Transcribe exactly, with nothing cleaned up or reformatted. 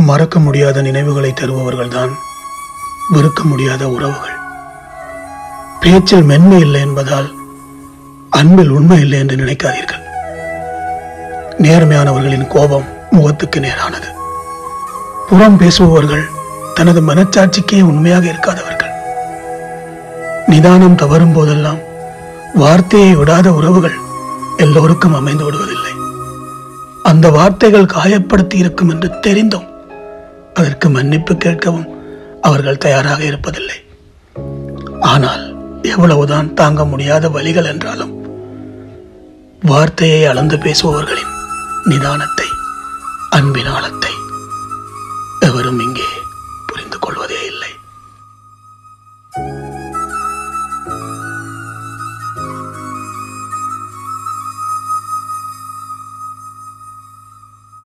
மறக்க முடியாத நினைவுகளை தருபவர்கள்தான் வெறுக்க முடியாத உறவுகள். பேச்சில் மென்மை இல்லை என்பதால் அன்பில் உண்மை இல்லை என்று நினைக்காதீர்கள். நேர்மையானவர்களின் கோபம் முகத்துக்கு நேரானது. புறம் பேசுபவர்கள் தனது மனச்சாட்சிக்கே உண்மையாக இருக்காதவர்கள். நிதானம் தவறும் போதெல்லாம் வார்த்தையை விடாத உறவுகள் எல்லோருக்கும் அமைந்து விடுவதில்லை. அந்த வார்த்தைகள் காயப்படுத்தி இருக்கும் என்று தெரிந்தும் அதற்கு மன்னிப்பு கேட்கவும் அவர்கள் தயாராக இருப்பதில்லை. ஆனால் எவ்வளவுதான் தாங்க முடியாத வலிகள் என்றாலும் வார்த்தையை அளந்து பேசுபவர்களின் நிதானத்தை, அன்பின் ஆழத்தை எவரும் இங்கே